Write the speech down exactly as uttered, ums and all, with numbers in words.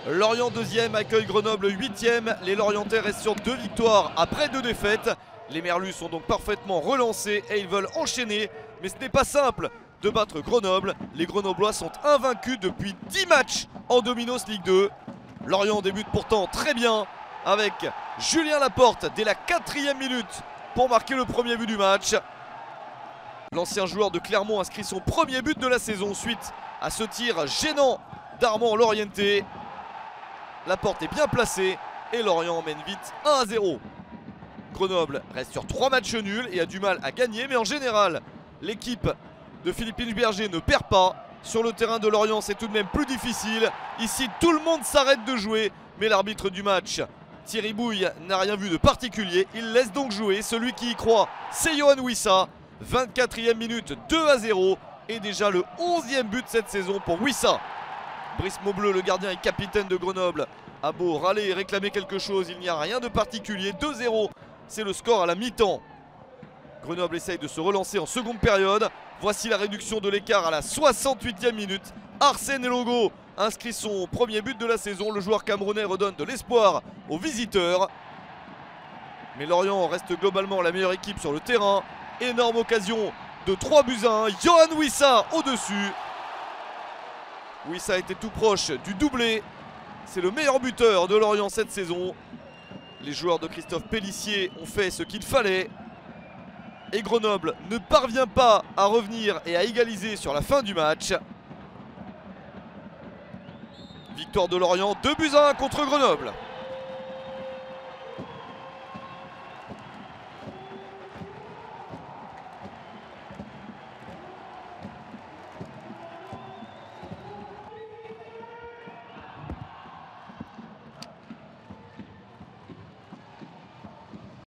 Lorient deuxième accueille Grenoble huitième. Les Lorientais restent sur deux victoires après deux défaites. Les Merlus sont donc parfaitement relancés et ils veulent enchaîner. Mais ce n'est pas simple de battre Grenoble. Les Grenoblois sont invaincus depuis dix matchs en Dominos Ligue deux. Lorient débute pourtant très bien avec Julien Laporte dès la quatrième minute pour marquer le premier but du match. L'ancien joueur de Clermont inscrit son premier but de la saison suite à ce tir gênant d'Armand Lorienté. Laporte est bien placé et Lorient mène vite un à zéro. Grenoble reste sur trois matchs nuls et a du mal à gagner, mais en général, l'équipe de Philippe Inchberger ne perd pas. Sur le terrain de Lorient, c'est tout de même plus difficile. Ici, tout le monde s'arrête de jouer, mais l'arbitre du match, Thierry Bouille, n'a rien vu de particulier. Il laisse donc jouer. Celui qui y croit, c'est Yohan Wissa. vingt-quatrième minute, deux à zéro. Et déjà le onzième but de cette saison pour Wissa. Brice Maubleu, le gardien et capitaine de Grenoble, a beau râler et réclamer quelque chose, il n'y a rien de particulier. deux zéro, c'est le score à la mi-temps. Grenoble essaye de se relancer en seconde période. Voici la réduction de l'écart à la soixante-huitième minute. Arsène Elongo inscrit son premier but de la saison. Le joueur camerounais redonne de l'espoir aux visiteurs. Mais Lorient reste globalement la meilleure équipe sur le terrain. Énorme occasion de trois buts à un. Yohan Wissa au-dessus. Wissa était tout proche du doublé. C'est le meilleur buteur de Lorient cette saison. Les joueurs de Christophe Pélissier ont fait ce qu'il fallait. Et Grenoble ne parvient pas à revenir et à égaliser sur la fin du match. Victoire de Lorient, deux buts à un contre Grenoble.